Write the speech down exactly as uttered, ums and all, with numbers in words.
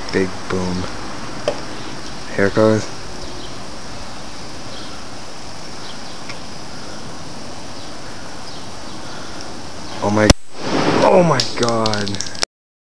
Big boom. Here it goes. Oh my, oh my god.